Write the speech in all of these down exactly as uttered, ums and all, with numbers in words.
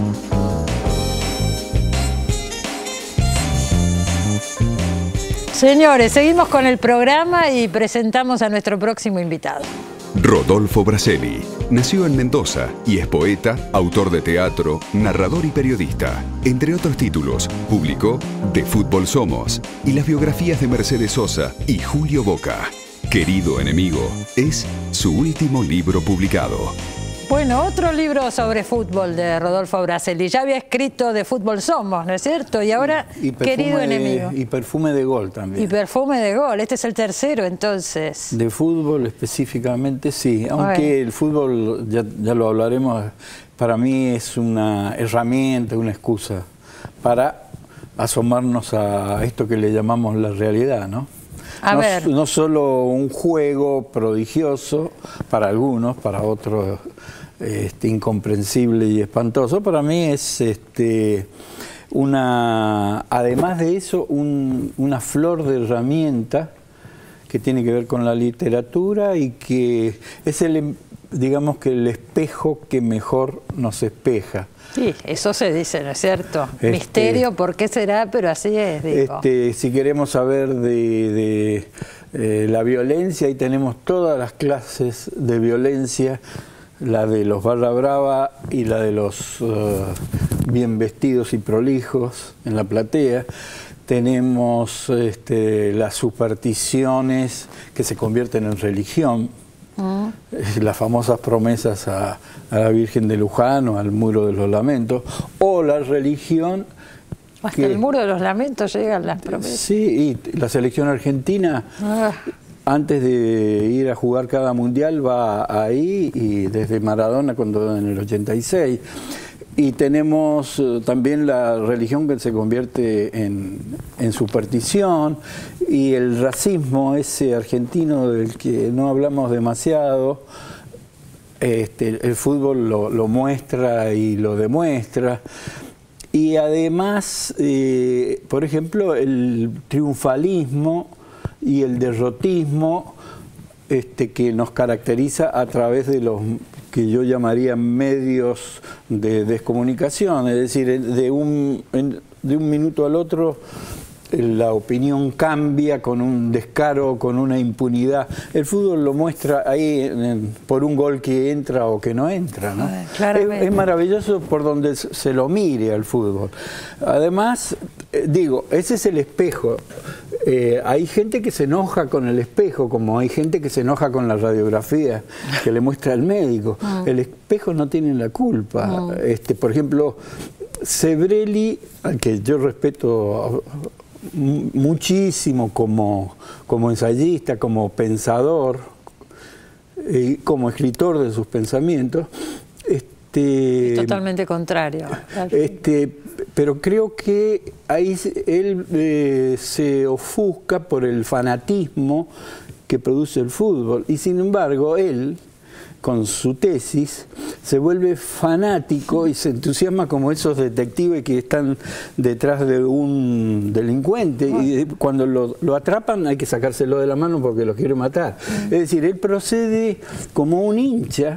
Señores, seguimos con el programa y presentamos a nuestro próximo invitado. Rodolfo Braselli nació en Mendoza y es poeta, autor de teatro, narrador y periodista. Entre otros títulos, publicó De Fútbol Somos y las biografías de Mercedes Sosa y Julio Boca. Querido enemigo es su último libro publicado. Bueno, otro libro sobre fútbol de Rodolfo Braselli. Ya había escrito De Fútbol Somos, ¿no es cierto? Y ahora, y Querido de, enemigo. Y Perfume de Gol también. Y Perfume de Gol. Este es el tercero, entonces. De fútbol específicamente, sí. Aunque bueno, el fútbol, ya, ya lo hablaremos, para mí es una herramienta, una excusa para asomarnos a esto que le llamamos la realidad, ¿no? A no, ver. no solo un juego prodigioso para algunos, para otros este, incomprensible y espantoso, para mí es este, una, además de eso, un, una flor de herramienta que tiene que ver con la literatura y que es el, digamos que el espejo que mejor nos espeja. Sí, eso se dice, ¿no es cierto? Este, Misterio, ¿por qué será? Pero así es, digo. Este, si queremos saber de, de eh, la violencia, ahí tenemos todas las clases de violencia, la de los barra brava y la de los uh, bien vestidos y prolijos en la platea. Tenemos este, las supersticiones que se convierten en religión. Uh-huh. Las famosas promesas a, a la Virgen de Luján o al Muro de los Lamentos, o la religión... Hasta que, el Muro de los Lamentos llegan las promesas. Sí, y la selección argentina, uh. antes de ir a jugar cada mundial, va ahí, y desde Maradona, cuando en el ochenta y seis... Y tenemos uh, también la religión que se convierte en, en superstición, y el racismo ese argentino del que no hablamos demasiado, este, el fútbol lo, lo muestra y lo demuestra. Y además, eh, por ejemplo, el triunfalismo y el derrotismo este, que nos caracteriza a través de los que yo llamaría medios de descomunicación, es decir, de un, de un minuto al otro la opinión cambia con un descaro, con una impunidad. El fútbol lo muestra ahí en, por un gol que entra o que no entra, ¿no? Es, es maravilloso por donde se lo mire al fútbol. Además, eh, digo, ese es el espejo. Eh, hay gente que se enoja con el espejo, como hay gente que se enoja con la radiografía que le muestra al médico. Mm. El espejo no tiene la culpa. Mm. Este, por ejemplo, Sebrelli, al que yo respeto muchísimo como, como ensayista, como pensador, y como escritor de sus pensamientos, este, es totalmente contrario. Este, pero creo que ahí él eh, se ofusca por el fanatismo que produce el fútbol, y sin embargo él, con su tesis, se vuelve fanático y se entusiasma como esos detectives que están detrás de un delincuente, y cuando lo, lo atrapan hay que sacárselo de la mano porque lo quiere matar. Es decir, él procede como un hincha,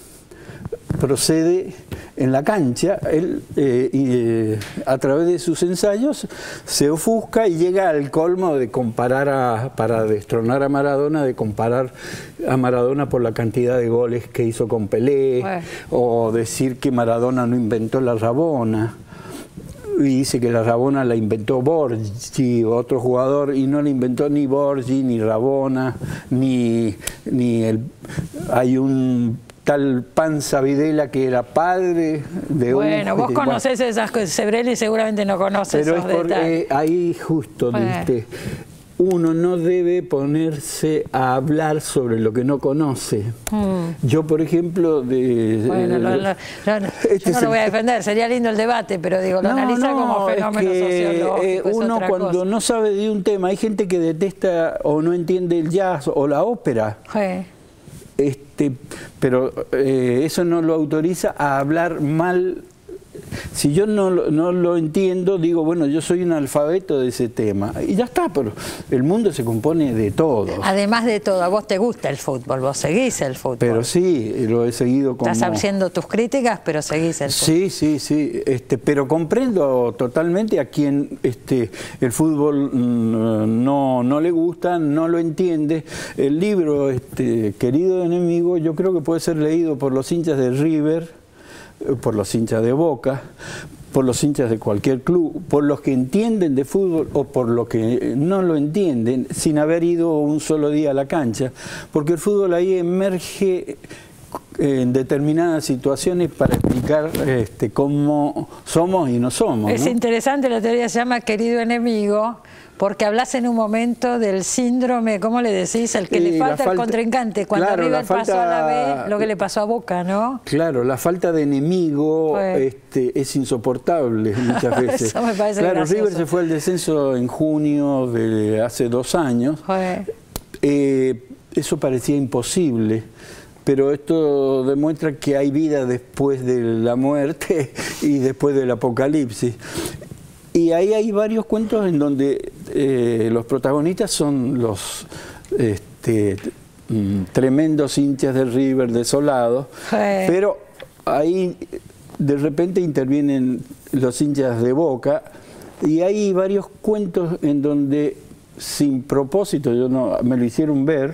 procede en la cancha, él eh, eh, a través de sus ensayos se ofusca y llega al colmo de comparar, a, para destronar a Maradona, de comparar a Maradona por la cantidad de goles que hizo con Pelé, bueno. O decir que Maradona no inventó la Rabona. Y dice que la Rabona la inventó Borgi, otro jugador, y no la inventó ni Borgi, ni Rabona, ni, ni el... Hay un tal Panza Videla que era padre de bueno, un... Bueno, vos conocés bueno. esas cosas, Sebrelli seguramente no conoces pero esos es porque detalles. Ahí justo, bueno. ¿Viste? Uno no debe ponerse a hablar sobre lo que no conoce. Mm. Yo, por ejemplo, de... Bueno, eh, lo, lo, lo, este yo no lo voy a defender, sería lindo el debate, pero digo, lo no, analiza no, como fenómeno es que, sociológico. Eh, uno cuando cosa. no sabe de un tema, hay gente que detesta o no entiende el jazz o la ópera. Sí. Este, pero eh, eso no lo autoriza a hablar mal si yo no, no lo entiendo, digo, bueno, yo soy un alfabeto de ese tema. Y ya está, pero el mundo se compone de todo. Además de todo, a vos te gusta el fútbol, vos seguís el fútbol. Pero sí, lo he seguido como... Estás haciendo tus críticas, pero seguís el fútbol. Sí, sí, sí, este, pero comprendo totalmente a quien este, el fútbol no, no le gusta, no lo entiende. El libro, este, Querido Enemigo, yo creo que puede ser leído por los hinchas de River, por los hinchas de Boca, por los hinchas de cualquier club, por los que entienden de fútbol o por los que no lo entienden, sin haber ido un solo día a la cancha, porque el fútbol ahí emerge en determinadas situaciones para explicar este, cómo somos y no somos, ¿no? Es interesante, la teoría se llama Querido Enemigo, porque hablas en un momento del síndrome, ¿cómo le decís? El que y le falta, falta al contrincante, cuando claro, River falta, pasó a la B, lo que le pasó a Boca, ¿no? Claro, la falta de enemigo pues, este, es insoportable muchas veces. Eso me parece claro, gracioso. River se fue al descenso en junio de hace dos años. Pues. Eh, eso parecía imposible. Pero esto demuestra que hay vida después de la muerte y después del apocalipsis. Y ahí hay varios cuentos en donde eh, los protagonistas son los este, tremendos hinchas de River desolados, sí. Pero ahí de repente intervienen los hinchas de Boca y hay varios cuentos en donde sin propósito, yo no, me lo hicieron ver,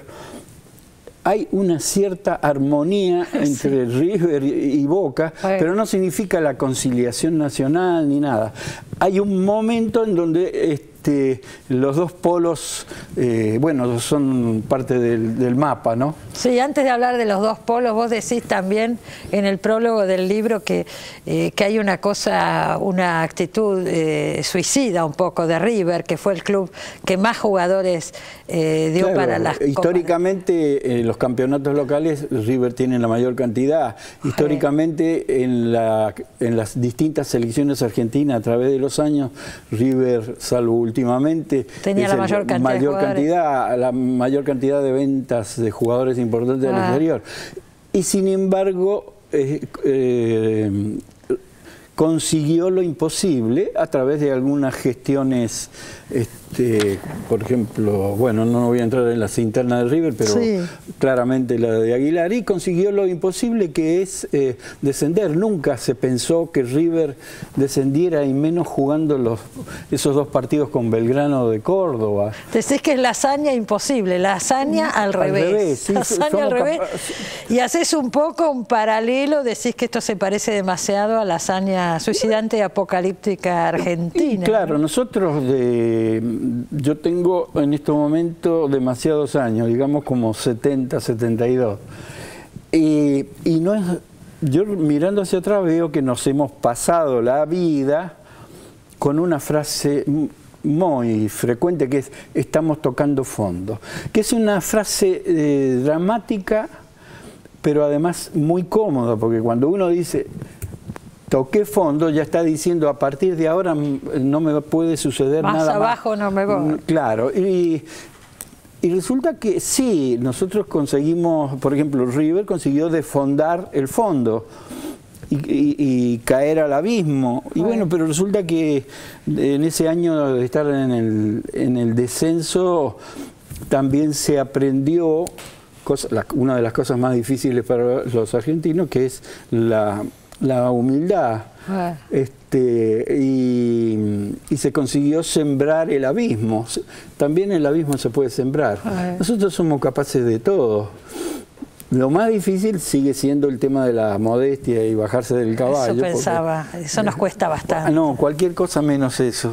hay una cierta armonía entre sí. River y Boca, bueno. Pero no significa la conciliación nacional ni nada. Hay un momento en donde este, los dos polos, eh, bueno, son parte del, del mapa, ¿no? Sí, antes de hablar de los dos polos, vos decís también en el prólogo del libro que, eh, que hay una cosa, una actitud eh, suicida un poco de River, que fue el club que más jugadores eh, dio claro, para las históricamente copas. En los campeonatos locales River tiene la mayor cantidad. Históricamente en, la, en las distintas selecciones argentinas a través de los años, River, salvo últimamente, tenía la mayor cantidad, mayor cantidad la mayor cantidad de ventas de jugadores importantes ah. del exterior. Y sin embargo, eh, eh, consiguió lo imposible a través de algunas gestiones, este, por ejemplo, bueno, no voy a entrar en las internas de River, pero sí. Claramente la de Aguilar, y consiguió lo imposible que es eh, descender. Nunca se pensó que River descendiera, y menos jugando los, esos dos partidos con Belgrano de Córdoba. Decís que es la hazaña imposible, la hazaña al, al revés. revés sí, la hazaña al revés. Y haces un poco un paralelo, decís que esto se parece demasiado a la hazaña suicidante y apocalíptica argentina. Y claro, ¿no? nosotros, de, yo tengo en este momento demasiados años, digamos como setenta, setenta y dos. Y, y no es, yo mirando hacia atrás veo que nos hemos pasado la vida con una frase muy frecuente que es estamos tocando fondo, que es una frase eh, dramática, pero además muy cómoda, porque cuando uno dice toqué fondo, ya está diciendo a partir de ahora no me puede suceder más nada abajo más. No me voy. Claro, y, y resulta que sí, nosotros conseguimos, por ejemplo, River consiguió desfondar el fondo y, y, y caer al abismo. Y bueno. bueno, pero resulta que en ese año de estar en el, en el descenso también se aprendió cosa, la, una de las cosas más difíciles para los argentinos, que es la... la humildad, ah. este, y, y se consiguió sembrar el abismo. También el abismo se puede sembrar. Ah. Nosotros somos capaces de todo. Lo más difícil sigue siendo el tema de la modestia y bajarse del caballo. Eso pensaba, porque, eso nos cuesta bastante. No, cualquier cosa menos eso.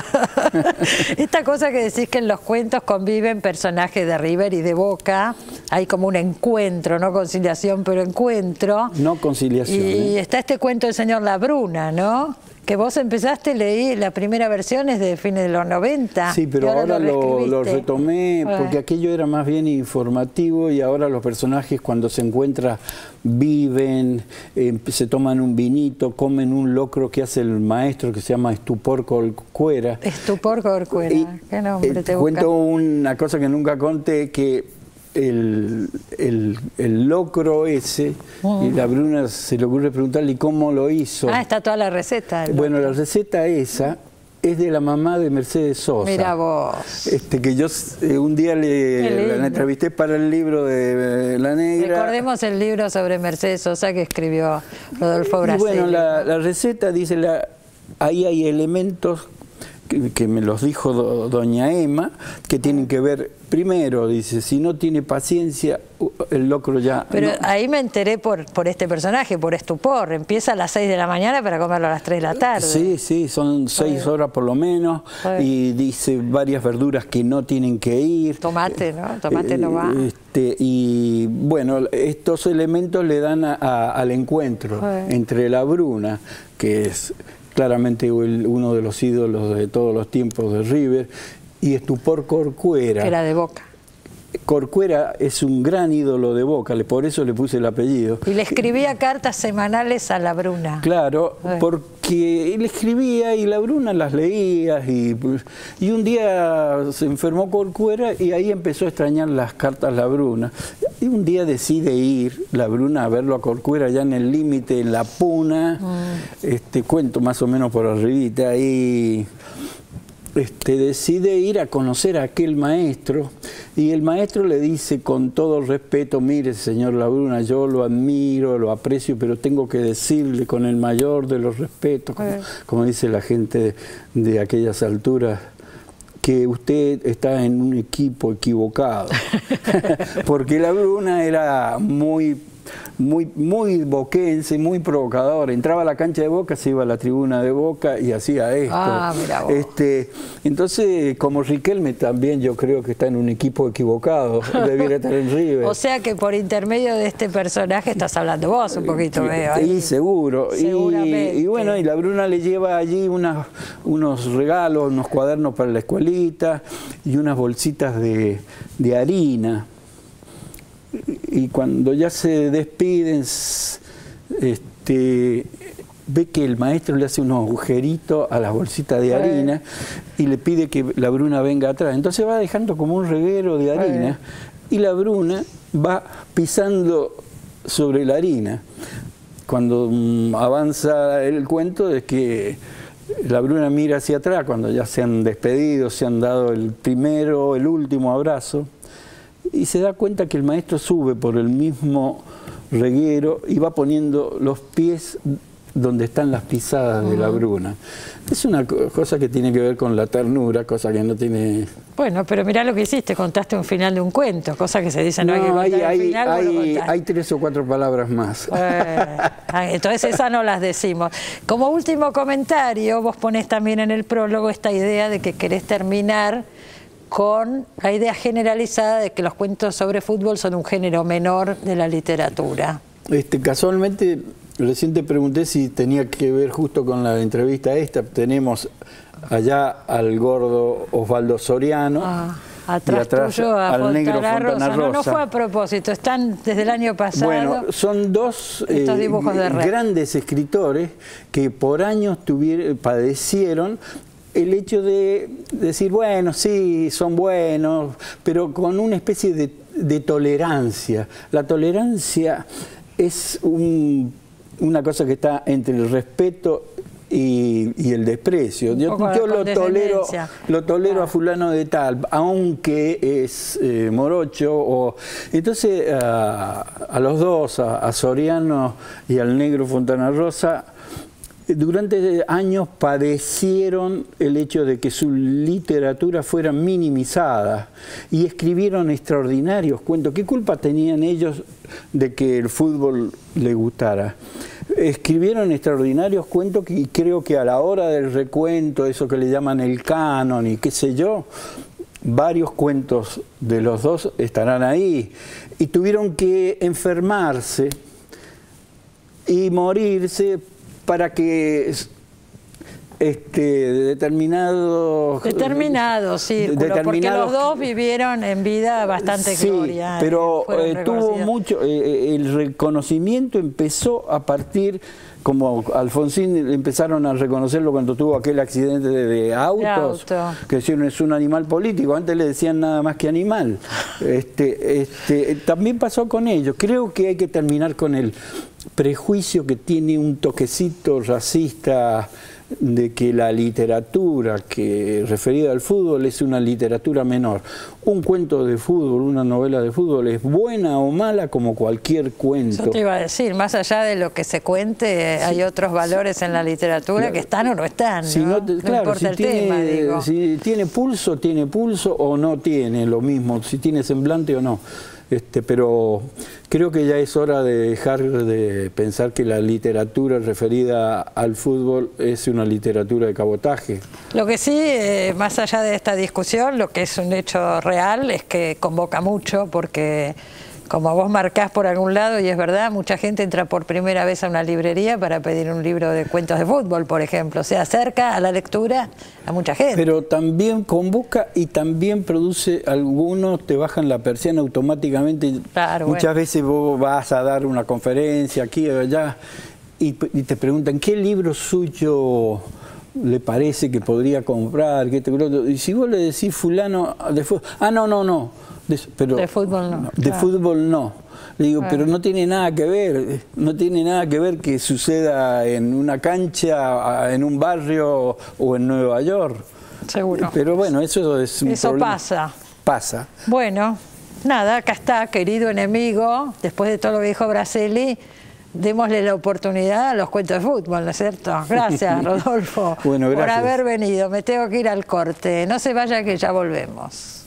Esta cosa que decís que en los cuentos conviven personajes de River y de Boca, hay como un encuentro, no conciliación, pero encuentro. No conciliación. Y, ¿eh? y está este cuento del señor Labruna, ¿no? Que vos empezaste, leí, la primera versión es de fines de los noventa. Sí, pero ahora, ahora lo, lo retomé bueno. porque aquello era más bien informativo, y ahora los personajes cuando se encuentran viven, eh, se toman un vinito, comen un locro que hace el maestro que se llama Estupor Corcuera. Estupor Corcuera, qué nombre te eh, Cuento una cosa que nunca conté, que el, el, el locro ese, uh-huh. y la Bruna se le ocurre preguntarle ¿y cómo lo hizo? Ah, está toda la receta. Bueno, la receta esa es de la mamá de Mercedes Sosa. Mira vos. Este, que yo eh, un día le, la entrevisté para el libro de La Negra. Recordemos el libro sobre Mercedes Sosa que escribió Rodolfo Braceli. Y bueno, la, la receta dice, la, ahí hay elementos que, que me los dijo do, doña Emma, que tienen que ver, primero, dice, si no tiene paciencia, el locro ya... Pero no. ahí me enteré por, por este personaje, por Estupor, empieza a las seis de la mañana para comerlo a las tres de la tarde. Sí, sí, son seis Ay. horas por lo menos, Ay. y dice varias verduras que no tienen que ir. Tomate, ¿no? Tomate eh, no va. Este, y bueno, estos elementos le dan a, a, al encuentro Ay. entre la Bruna, que es claramente el, uno de los ídolos de todos los tiempos de River, y Estupor Corcuera. Que era de Boca. Corcuera es un gran ídolo de Boca, por eso le puse el apellido. Y le escribía cartas semanales a la Bruna. Claro, Ay. porque él escribía y la Bruna las leía, y, y un día se enfermó Corcuera y ahí empezó a extrañar las cartas la Bruna. Y un día decide ir la Bruna a verlo a Corcuera allá en el límite, en La Puna, mm. este cuento más o menos por arribita, y... Este, decide ir a conocer a aquel maestro, y el maestro le dice con todo respeto, mire señor La Bruna, yo lo admiro, lo aprecio, pero tengo que decirle con el mayor de los respetos, como, como dice la gente de, de aquellas alturas, que usted está en un equipo equivocado. Porque La Bruna era muy... muy muy boquense, muy provocador. Entraba a la cancha de Boca, se iba a la tribuna de Boca y hacía esto. Ah, mirá vos. Este, entonces, como Riquelme también yo creo que está en un equipo equivocado, debiera estar en River. O sea que por intermedio de este personaje estás hablando vos un poquito, veo. Sí, seguro. Seguramente. Y, y bueno, y la Bruna le lleva allí unas, unos regalos, unos cuadernos para la escuelita y unas bolsitas de, de harina. Y cuando ya se despiden, este, ve que el maestro le hace unos agujeritos a las bolsitas de harina y le pide que la Bruna venga atrás. Entonces va dejando como un reguero de harina y la Bruna va pisando sobre la harina. Cuando um, avanza el cuento es que la Bruna mira hacia atrás, cuando ya se han despedido, se han dado el primero, el último abrazo, y se da cuenta que el maestro sube por el mismo reguero y va poniendo los pies donde están las pisadas uh-huh. de la Bruna. Es una cosa que tiene que ver con la ternura, cosa que no tiene... Bueno, pero mirá lo que hiciste, contaste un final de un cuento, cosa que se dice no, no hay que contar hay, el final, hay, hay tres o cuatro palabras más. Eh, entonces esas no las decimos. Como último comentario, vos ponés también en el prólogo esta idea de que querés terminar con la idea generalizada de que los cuentos sobre fútbol son un género menor de la literatura. Este, casualmente, recién te pregunté si tenía que ver justo con la entrevista esta. Tenemos allá al gordo Osvaldo Soriano. Ah, atrás, y atrás tuyo a al Fontana negro Fontana Rosa. Rosa. No, no fue a propósito, están desde el año pasado. Bueno, son dos eh, de grandes escritores que por años tuvieron, padecieron el hecho de decir, bueno, sí, son buenos, pero con una especie de, de tolerancia. La tolerancia es un, una cosa que está entre el respeto y, y el desprecio. Yo, yo lo tolero, lo tolero ah. a fulano de tal, aunque es eh, morocho. O, entonces, a, a los dos, a, a Soriano y al negro Fontana Rosa, durante años padecieron el hecho de que su literatura fuera minimizada y escribieron extraordinarios cuentos. ¿Qué culpa tenían ellos de que el fútbol les gustara? Escribieron extraordinarios cuentos y creo que a la hora del recuento, eso que le llaman el canon y qué sé yo, varios cuentos de los dos estarán ahí. Y tuvieron que enfermarse y morirse para que este determinados determinados círculos, porque los dos vivieron en vida bastante sí, gloria. Pero eh, tuvo mucho, eh, el reconocimiento empezó a partir como Alfonsín empezaron a reconocerlo cuando tuvo aquel accidente de, de autos, de auto. que decían es un animal político, antes le decían nada más que animal. Este, este, también pasó con ellos. Creo que hay que terminar con el prejuicio que tiene un toquecito racista de que la literatura que referida al fútbol es una literatura menor. Un cuento de fútbol, una novela de fútbol es buena o mala como cualquier cuento. Yo te iba a decir, más allá de lo que se cuente, sí, hay otros valores sí, en la literatura claro, que están o no están, si ¿no? No, te, no claro, importa si el tiene, tema, digo. Si tiene pulso, tiene pulso o no tiene, lo mismo, si tiene semblante o no. Este, pero creo que ya es hora de dejar de pensar que la literatura referida al fútbol es una literatura de cabotaje. Lo que sí, eh, más allá de esta discusión, lo que es un hecho real es que convoca mucho porque, como vos marcás por algún lado, y es verdad, mucha gente entra por primera vez a una librería para pedir un libro de cuentos de fútbol, por ejemplo. Se acerca a la lectura a mucha gente. Pero también convoca y también produce, algunos te bajan la persiana automáticamente. Claro, Muchas bueno. veces vos vas a dar una conferencia aquí o allá y, y te preguntan, ¿qué libro suyo le parece que podría comprar? ¿Qué te... Y si vos le decís fulano de fútbol, ah, no, no, no. De, pero, de fútbol no. De claro. fútbol no. Le digo, claro. pero no tiene nada que ver, no tiene nada que ver que suceda en una cancha, en un barrio o en Nueva York. Seguro. Pero bueno, eso es un Eso problema. pasa. Pasa. Bueno, nada, acá está, querido enemigo, después de todo lo que dijo Braselli, démosle la oportunidad a los cuentos de fútbol, ¿no es cierto? Gracias, Rodolfo, bueno, gracias. por haber venido. Me tengo que ir al corte. No se vaya que ya volvemos.